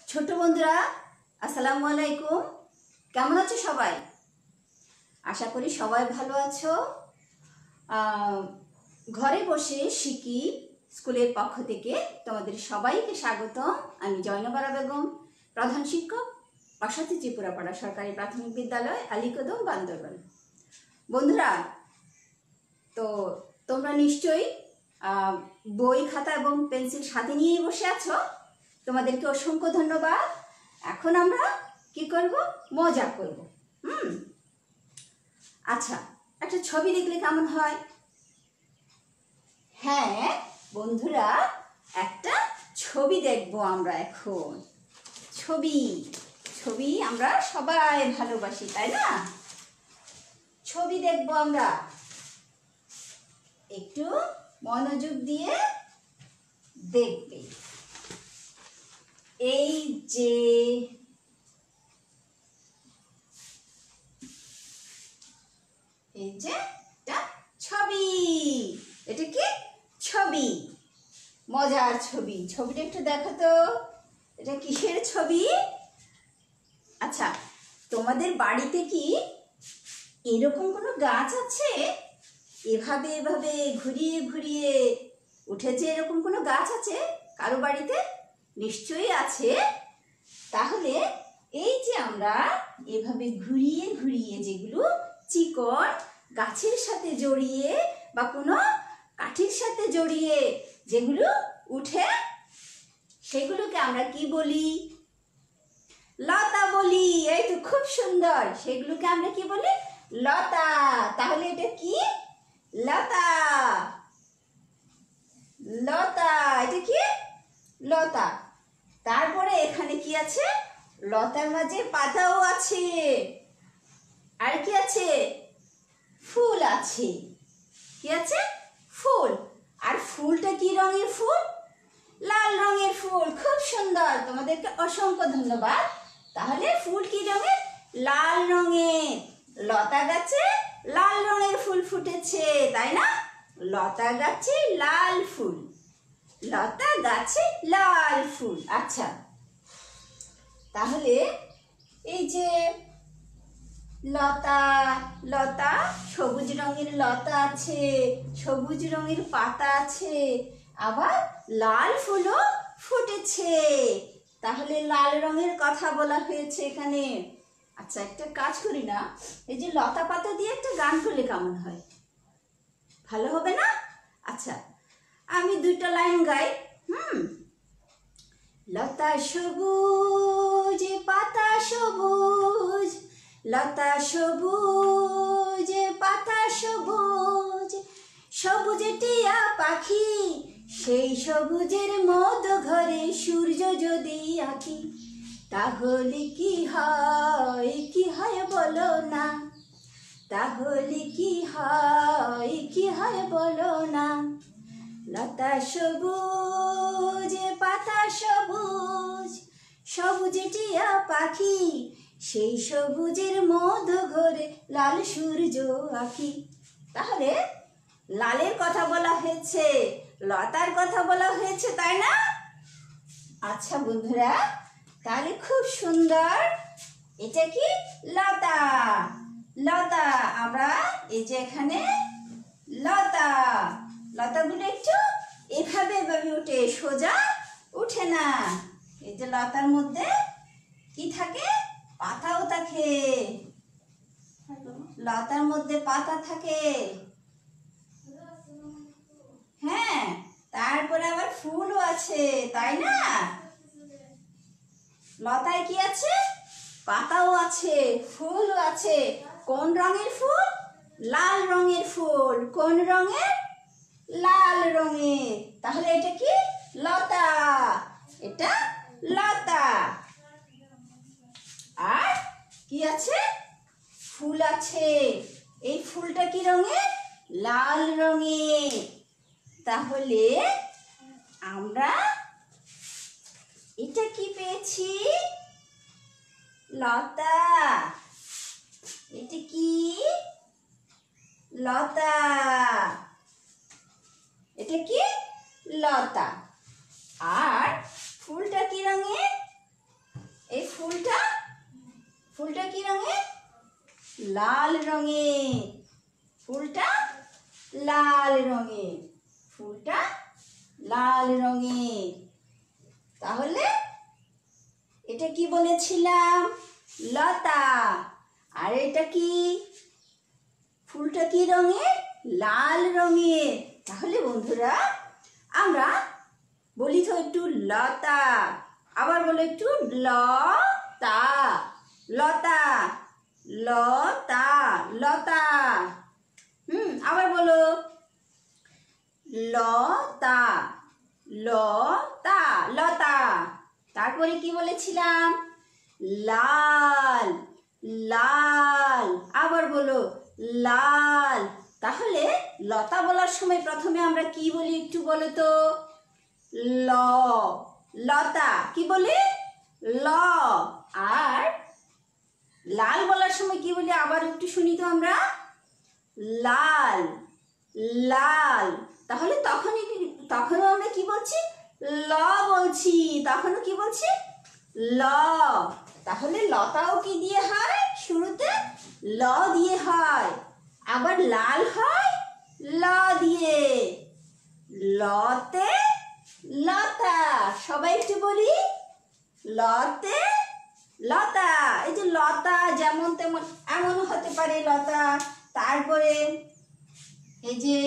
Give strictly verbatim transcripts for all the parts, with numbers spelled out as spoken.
ছোট বন্ধুরা আসসালামু আলাইকুম। কেমন আছো সবাই? আশা করি সবাই ভালো আছো। ঘরে বসে শিখি স্কুলের পক্ষ থেকে তোমাদের সবাইকে স্বাগতম। আমি জয়নবারা বেগম, প্রধান শিক্ষক, বাসাতি ত্রিপুরাপাড়া সরকারি প্রাথমিক বিদ্যালয়, আলীকদম, বান্দরবান। বন্ধুরা, তো তোমরা নিশ্চয়ই বই, খাতা এবং পেন্সিল সাথে নিয়েই বসে আছো। তোমাদেরকে অসংখ্য ধন্যবাদ। এখন আমরা কি করব? মজা করব। হুম আচ্ছা, একটা ছবি দেখলে কেমন হয়? হ্যাঁ বন্ধুরা, একটা ছবি দেখব আমরা এখন। ছবি ছবি আমরা সবাই ভালোবাসি, তাই না? ছবি দেখব আমরা। একটু মনোযোগ দিয়ে দেখবে। এই যে এই যে একটা ছবি। এটা কি ছবি? মজার ছবি। ছবিটা একটু দেখো তো, এটা কিসের ছবি? আচ্ছা, তোমাদের বাড়িতে কি এরকম কোনো গাছ আছে? এভাবে এভাবে ঘুরিয়ে ঘুরিয়ে উঠেছে এরকম কোনো গাছ আছে কারো বাড়িতে? নিশ্চয়ই আছে। তাহলে এই যে আমরা এভাবে ঘুরিয়ে ঘুরিয়ে যেগুলো চিকন গাছের সাথে জড়িয়ে বা কোনো কাঠির সাথে জড়িয়ে যেগুলো উঠে, সেগুলোকে আমরা কি বলি? লতা বলি। এই তো খুব সুন্দর। সেগুলোকে আমরা কি বলি? লতা। তাহলে এটা কি? লতা। লতা এটা কি? লতা। তারপরে এখানে কি আছে? লতার মাঝে পাতাও আছে। আর কি আছে? ফুল আছে। কি আছে? ফুল। আর ফুলটা কি রঙের ফুল? লাল রঙের ফুল। খুব সুন্দর, তোমাদেরকে অসংখ্য ধন্যবাদ। তাহলে ফুল কি রঙের? লাল রঙের। লতা গাছে লাল রঙের ফুল ফুটেছে, তাই না? লতা গাছে লাল ফুল। লতা গাছে লাল ফুল। আচ্ছা, তাহলে এই যে লতা, লতা সবুজ রঙের লতা আছে, সবুজ রঙের পাতা আছে, আবার লাল ফুলও ফুটেছে। তাহলে লাল রঙের কথা বলা হয়েছে এখানে। আচ্ছা, একটা কাজ করি না, এই যে লতা পাতা দিয়ে একটা গান করলে কেমন হয়? ভালো হবে না? আচ্ছা, আমি দুইটা লাইন গাই। হুম লতা সবুজ পাতা সবুজ, লতা সবুজ পাতা সবুজ, সবুজে টিয়া পাখি, সেই সবুজের মতো ঘরে সূর্য যদি আঁকি, তাহলে কি হয়? কি হয় বলো না? তাহলে কি হয়? কি হয় বলো না? লতা সবুজ পাতা সবুজ, সবুজে টিয়া পাখি, সেই সবুজের মধ্যে ঘরে লাল সূর্য আঁকি। তাহলে লালের কথা বলা হয়েছে, লতার কথা বলা হয়েছে, তাই না? আচ্ছা বন্ধুরা, তাহলে খুব সুন্দর। এটা কি? লতা। লতা। আমরা এই যে এখানে লতা, লতাগুলো একটু এভাবে এভাবে উঠে, সোজা উঠে না। এই যে লতার মধ্যে কি থাকে? পাতাও থাকে। লতার মধ্যে পাতা থাকে। হ্যাঁ, তারপরে আবার ফুলও আছে, তাই না? লতায় কি আছে? পাতাও আছে, ফুলও আছে। কোন রঙের ফুল? লাল রঙের ফুল। কোন রঙের? লাল রঙের। তাহলে এটা কি? লতা। এটা লতা। আর কি আছে? ফুল আছে। এই ফুলটা কি রঙের? লাল রঙের। তাহলে আমরা এটা কি পেয়েছি? লতা। এটা কি? লতা। এটা কি? লতা। আর ফুলটা কি রঙের? এই ফুলটা ফুলটা কি রঙের? লাল রঙের। ফুলটা লাল রঙের। ফুলটা লাল রঙের। তাহলে এটা কি বলেছিলাম? লতা। আর এটা কি? ফুলটা কি রঙের? লাল রঙের। তাহলে বন্ধুরা আমরা বলি তো একটু লতা। আবার বলো একটু লতা। লতা লতা লতা। হুম আবার বলো লতা লতা লতা। তারপরে কি বলেছিলাম? লাল লাল। আবার বলো লাল। তাহলে লতা বলার সময় প্রথমে আমরা কি বলি একটু বলো তো? ল। লতা কি বলি? ল। আর লাল বলার সময় কি বলি আবার একটু শুনি তো আমরা? লাল লাল। তাহলে তখনই তখনও আমরা কি বলছি? ল বলছি। তখনও কি বলছি? ল। তাহলে লতাও কি দিয়ে হয়? শুরুতে ল দিয়ে হয়। আবার লাল হয় ল দিয়ে। লতে লতা। সবাই একটু বলি লতে লতা। এই যে লতা যেমন তেমন এমনও হতে পারে লতা। তারপরে এই যে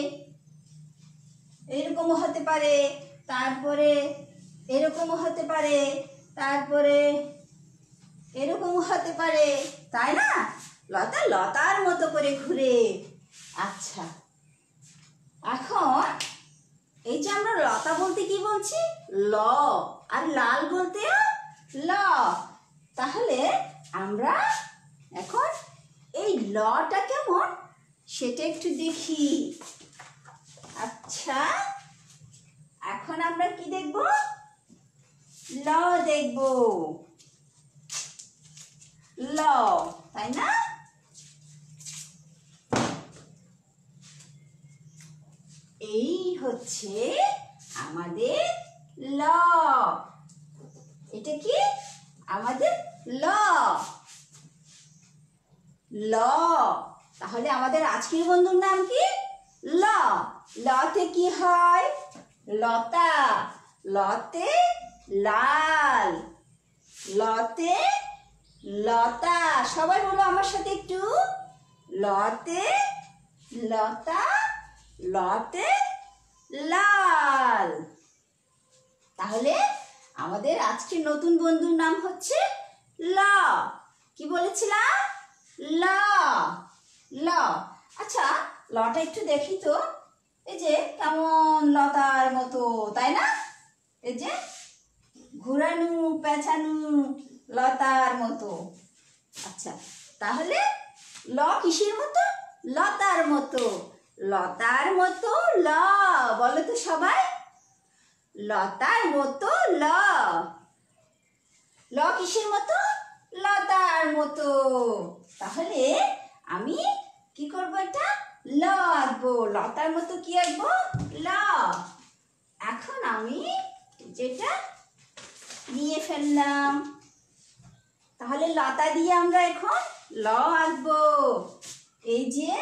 এরকমও হতে পারে। তারপরে এরকমও হতে পারে। তারপরে এরকমও হতে পারে। তাই না? লতা লতার মতো করে ঘুরে। আচ্ছা এখন এই যে আমরা লতা বলতে কি বলছি? ল। আর লাল বলতেও ল। তাহলে আমরা এখন এই লটা কেমন সেটা একটু দেখি। আচ্ছা এখন আমরা কি দেখব? ল দেখব। ল তাই না? এই হচ্ছে আমাদের ল। এটা কি? আমাদের ল। ল। তাহলে আমাদের আজকের বন্ধুর নাম কি? ল। লতে কি হয়? লতা। লতে লাল। লতে লতা। সবাই বলো আমার সাথে একটু লতে লতা লতে লাল। তাহলে আমাদের আজকের নতুন বন্ধুর নাম হচ্ছে ল। কি বলেছিলাম? ল ল। আচ্ছা লটা একটু দেখি তো। এই যে কেমন লতার মতো তাই না? এই যে ঘুরানো পেঁচানো লতার মতো। আচ্ছা তাহলে ল কিসের মতো? লতার মতো। লতার মতো ল। বলো তো সবাই লতার মতো ল। ল কিসের মতো? লতার মতো। তাহলে আমি কি করবো? এটা ল আঁকবো। লতার মতো কি আঁকবো? ল। এখন আমি যেটা নিয়ে ফেললাম। তাহলে লতা দিয়ে আমরা এখন ল আঁকবো। এই যে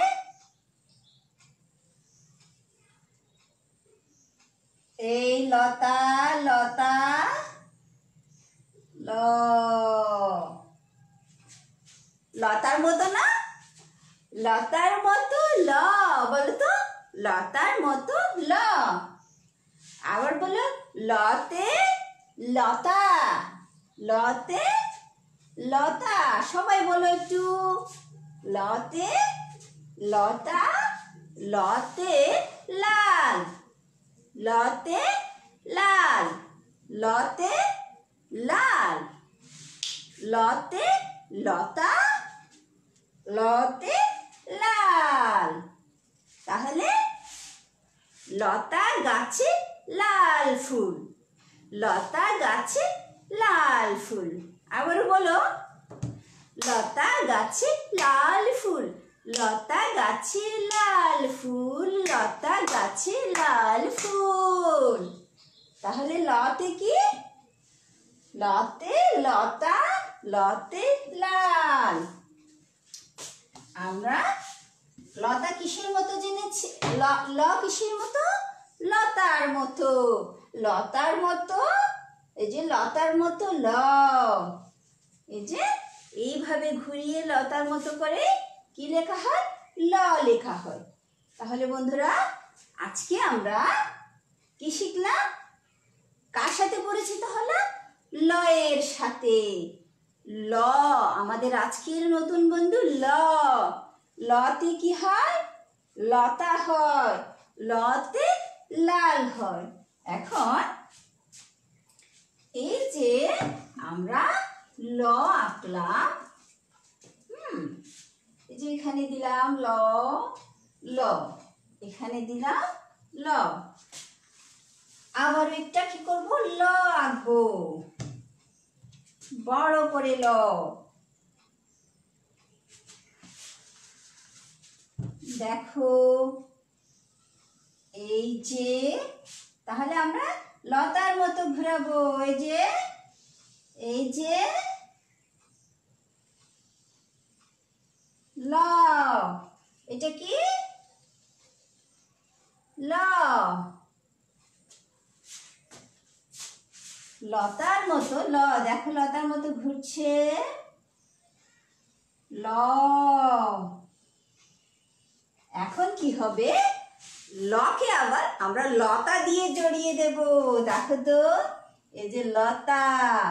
এই লতা লতা ল। লতার মতো না? লতার মতো ল। বলো তো লতার মতো ল। আবার বলো লতে লতা। লতে লতা। সবাই বলো একটু লতে লতা লতে লাল। লতে লাল। লতে লাল। লতে লতা লতে লাল। তাহলে লতা গাছে লাল ফুল। লতা গাছে লাল ফুল। আবার বলো লতা গাছে লাল ফুল। লতা গাছে লাল ফুল। লতা গাছে লাল ফুল। তাহলে লতে কি? লতে লতা, লতে লাল। আমরা লতা কিসের মতো জেনেছি? ল কিসের মতো? লতার মতো। লতার মতো, এই যে লতার মতো ল, এই যে এইভাবে ঘুরিয়ে লতার মতো করে কি লেখা হয়? ল লেখা হয়। তাহলে বন্ধুরা আজকে আমরা কি শিখলাম? কার সাথে পরিচিত হলাম? ল এর সাথে। ল আমাদের আজকের নতুন বন্ধু ল। লতে কি হয়? লতা হয়। লতে লাল হয়। এখন এই যে আমরা ল আঁকলাম, হুম, এই যে এখানে দিলাম ল, ল, এখানে দিলাম ল। আবার একটা কি করব? ল আঁকবো, বড় করে ল। দেখো এই যে, তাহলে আমরা লতার মতো ঘোরাবো। এই যে, এই যে ল, এটা কি? ল। লতার মতো ল, দেখো লতার মতো ঘুরছে। ল। এখন কি হবে? লকে আবার আমরা লতা দিয়ে জড়িয়ে দেব। দেখো তো, এই যে লতা,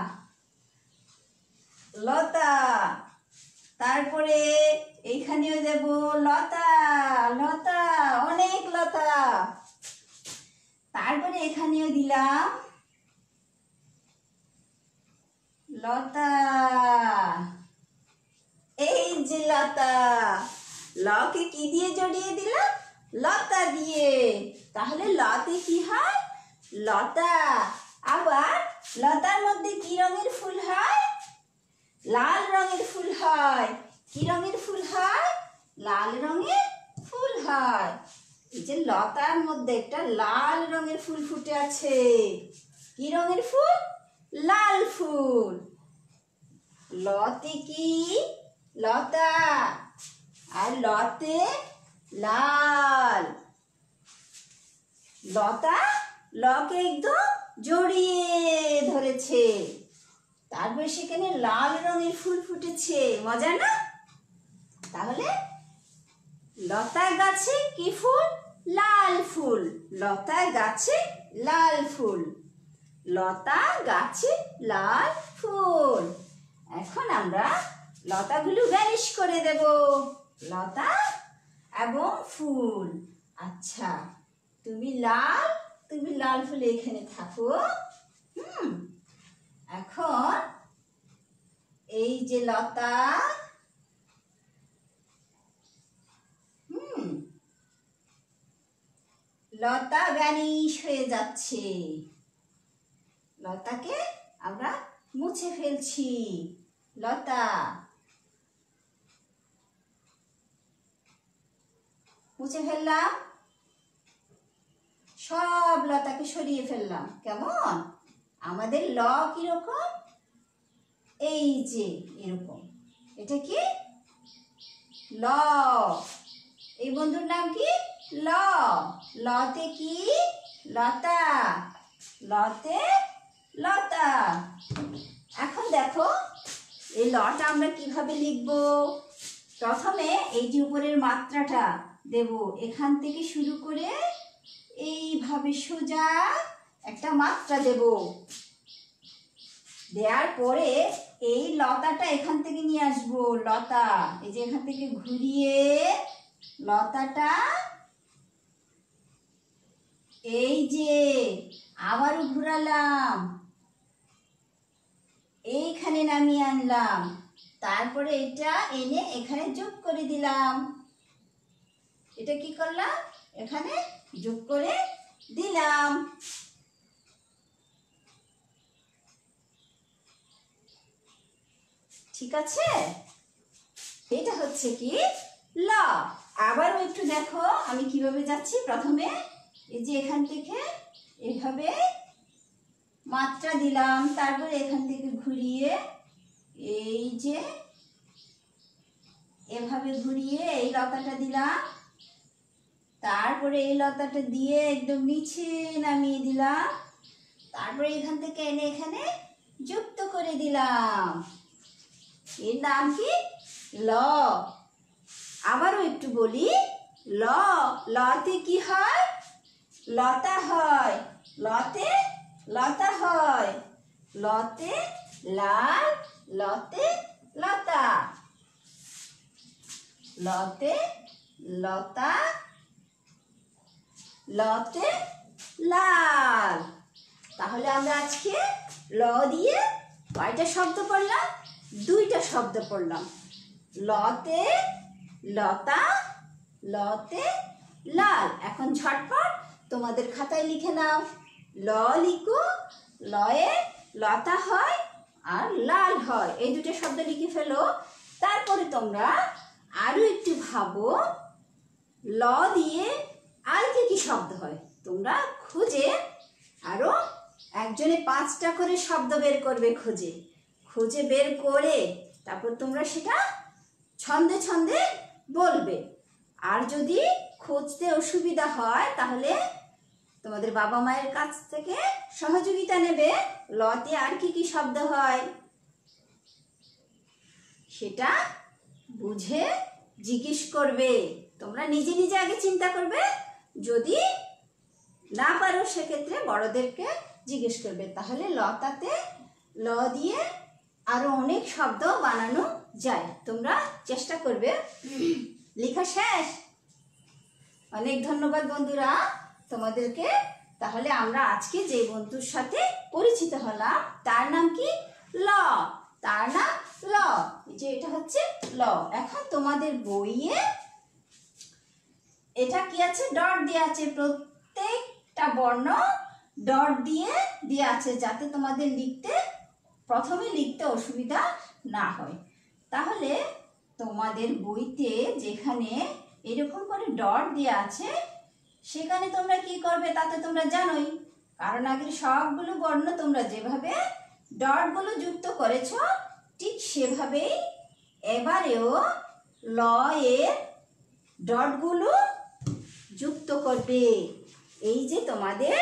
লতা। তারপরে এইখানেও দেব লতা, লতা, অনেক লতা। তারপরে এখানেও দিলাম লতা, এই যে লতা। লকে কি দিয়ে জড়িয়ে দিলাম? লতা দিয়ে। তাহলে লতে কি হয়? লতা। আবার লতার মধ্যে কি রঙের ফুল হয়? লাল রঙের ফুল হয়। কি রঙের ফুল হয়? লাল রঙের ফুল হয়। এই যে লতার মধ্যে একটা লাল রঙের ফুল ফুটে আছে। কি রঙের ফুল? লাল ফুল। লতে কি? লতা। আর লতে লাল। লতা লকে একদম জড়িয়ে ধরেছে। তারপরে সেখানে লাল রঙের ফুল ফুটেছে। মজা না? তাহলে লতা গাছে কি ফুল? লাল ফুল। লতা গাছে লাল ফুল। লতা গাছে লাল ফুল। এখন আমরা লতাগুলো ভ্যানিশ করে দেব। লতা এবং ফুল। আচ্ছা, তুমি লাল, তুমি লাল ফুলে এখানে থাকো। হুম, এখন এই যে লতা, হুম, লতা ভ্যানিশ হয়ে যাচ্ছে। লতাকে আমরা মুছে ফেলছি। লতা মুছে ফেললাম, সব লতাকে সরিয়ে ফেললাম। কেমন? আমাদের ল কিরকম? এই যে এরকম। এটা কি? ল। এই বন্ধুর নাম কি? ল। লতে কি? লতা। লতে লতা। এখন দেখো এই লটা আমরা কিভাবে লিখব? প্রথমে এই যে উপরের মাত্রাটা দেব, এখান থেকে শুরু করে এইভাবে সোজা একটা মাত্রা দেব। দেওয়ার পরে এই লতাটা এখান থেকে নিয়ে আসবো। লতা, এই যে এখান থেকে ঘুরিয়ে লতাটা এই যে আবারও ঘুরালাম, এইখানে নামিয়ে আনলাম। তারপরে এটা এনে এখানে যোগ করে দিলাম। এটা কি করলাম? এখানে যোগ করে দিলাম। ঠিক আছে? এটা হচ্ছে কি? ল। আবারও একটু দেখো আমি কিভাবে যাচ্ছি। প্রথমে এই যে এখান থেকে এভাবে মাত্রা দিলাম, তারপরে এখান থেকে ঘুরিয়ে এই যে এভাবে ঘুরিয়ে এই লতাটা দিলাম, তারপরে এই লতাটা দিয়ে একদম নিচে নামিয়ে দিলাম, তারপরে এখান থেকে এনে এখানে যুক্ত করে দিলাম। এর নাম কি? ল। আবারও একটু বলি, ল। লতে কি হয়? লতা হয়। লতে লতা হয়। লতে লাল, লতে লতা। লতে লতা, লতে লাল। তাহলে আমরা আজকে ল দিয়ে কয়টা শব্দ পড়লাম? দুইটা শব্দ পড়লাম। লতে লতা, লতে লাল। এখন ঝটপট তোমাদের খাতায় লিখে নাও। ল লিখো, লয়ে লতা হয় আর লাল হয়, এই দুটো শব্দ লিখে ফেলো। তারপরে তোমরা আরো একটু ভাবো, ল দিয়ে আর কি কি শব্দ হয় তোমরা খুঁজে, আরো একজনে পাঁচটা করে শব্দ বের করবে, খুঁজে খুঁজে বের করে তারপর তোমরা সেটা ছন্দে ছন্দে বলবে। আর যদি খুঁজতে অসুবিধা হয় তাহলে তোমাদের বাবা মায়ের কাছ থেকে সহযোগিতা নেবে। লতে আর কি কি শব্দ হয় সেটা বুঝে জিজ্ঞেস করবে। তোমরা নিজে নিজে আগে চিন্তা করবে, যদি না পারো সেক্ষেত্রে বড়দেরকে জিজ্ঞেস করবে। তাহলে লতাতে ল দিয়ে আরো অনেক শব্দ বানানো যায়। তোমরা চেষ্টা করবে। লেখা শেষ? অনেক ধন্যবাদ বন্ধুরা তোমাদেরকে। তাহলে আমরা আজকে যে বন্ধুর সাথে পরিচিত হলাম তার নাম কি? ল। তার নাম ল। যে এটা হচ্ছে ল। এখন তোমাদের বইয়ে এটা কি আছে? ডট দেওয়া আছে। প্রত্যেকটা বর্ণ ডট দিয়ে দেওয়া আছে, যাতে তোমাদের লিখতে প্রথমে লিখতে অসুবিধা না হয়। তাহলে তোমাদের বইতে যেখানে এরকম করে ডট দেওয়া আছে সেখানে তোমরা কি করবে তা তো তোমরা জানোই, কারণ আগের সবগুলো বর্ণ তোমরা যেভাবে ডটগুলো যুক্ত করেছ ঠিক সেভাবেই এবারেও ল এর ডটগুলো যুক্ত করবে। এই যে তোমাদের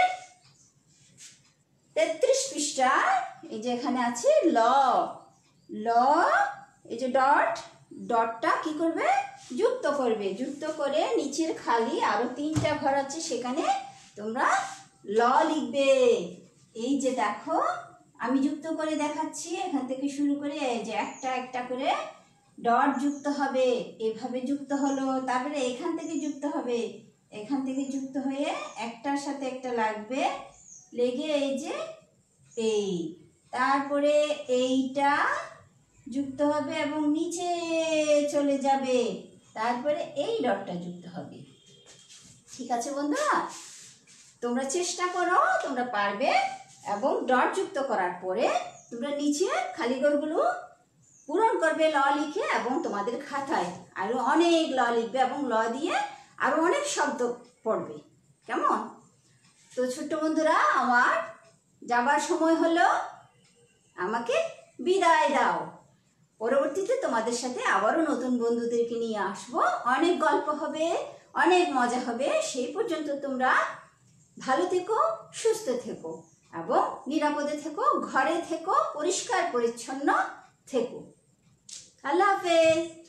তেত্রিশ পৃষ্ঠা, এই যে এখানে আছে ল। ল এই যে ডট, ডটটা কি করবে? যুক্ত করবে। যুক্ত করে নিচের খালি আরো তিনটা ঘর আছে, সেখানে তোমরা ল লিখবে। এই যে দেখো আমি যুক্ত করে দেখাচ্ছি, এখান থেকে শুরু করে এই যে একটা একটা করে ডট যুক্ত হবে। এভাবে যুক্ত হলো, তারপরে এখান থেকে যুক্ত হবে, এখান থেকে যুক্ত হয়ে একটার সাথে একটা লাগবে, লেগে এই যে এই, তারপরে এইটা যুক্ত হবে এবং নিচে চলে যাবে, তারপরে এই ডটটা যুক্ত হবে। ঠিক আছে বন্ধুরা? তোমরা চেষ্টা করো, তোমরা পারবে। এবং ডট যুক্ত করার পরে তোমরা নিচে খালি ঘরগুলো পূরণ করবে ল লিখে, এবং তোমাদের খাতায় আরো অনেক ল লিখবে এবং ল দিয়ে আরো অনেক শব্দ পড়বে। কেমন? তো ছোট্ট বন্ধুরা, আমার যাবার সময় হলো, আমাকে বিদায় দাও। পরবর্তীতে তোমাদের সাথে আবারও নতুন বন্ধুদেরকে নিয়ে আসবো। অনেক গল্প হবে, অনেক মজা হবে। সেই পর্যন্ত তোমরা ভালো থেকো, সুস্থ থেকো এবং নিরাপদে থেকো, ঘরে থেকো, পরিষ্কার পরিচ্ছন্ন থেকো। আল্লাহ হাফেজ।